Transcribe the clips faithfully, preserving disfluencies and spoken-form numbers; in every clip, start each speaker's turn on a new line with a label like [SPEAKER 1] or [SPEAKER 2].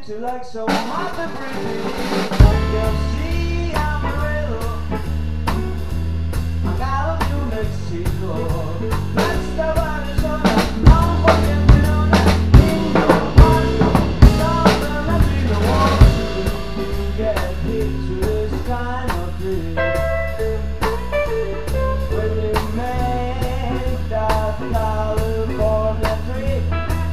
[SPEAKER 1] city like some other pretty. You'll see I'm a riddle. I got a New Mexico. That's the Arizona. I'm fucking on that kingdom. Something I didn't want to get hit to this kind of dream. When you make that California trip,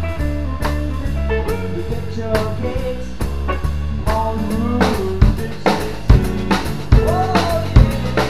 [SPEAKER 1] you get your kicks on Route sixty-six. Oh yeah.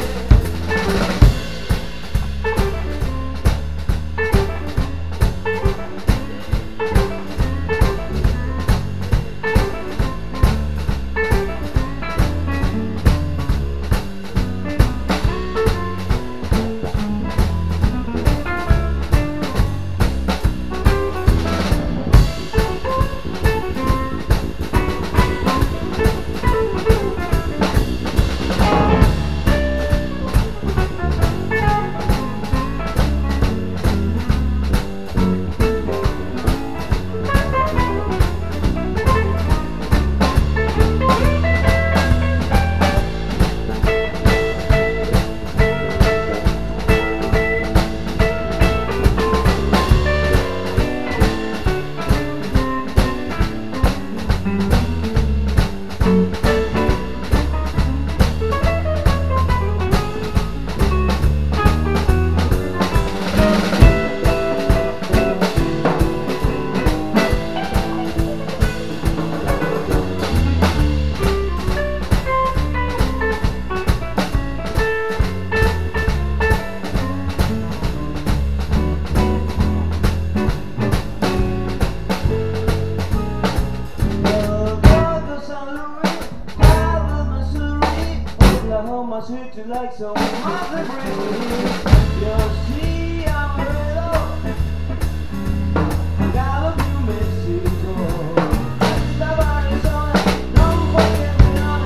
[SPEAKER 1] Oklahoma City like some other breeze. You'll see I'm a riddle. I got a New Mexico. That's Arizona. Don't forget me on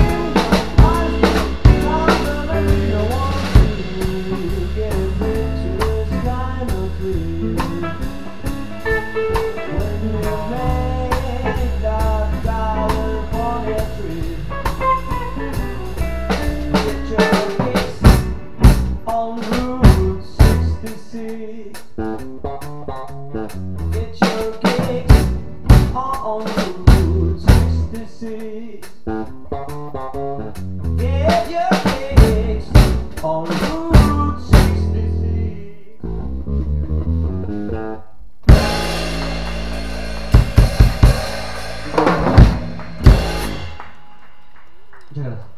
[SPEAKER 1] it. Something I really want to get into this kind of dream. When you make that California trip, on Route sixty-six. Get your kicks on Route sixty-six. Get your kicks on Route sixty-six. Muchas gracias.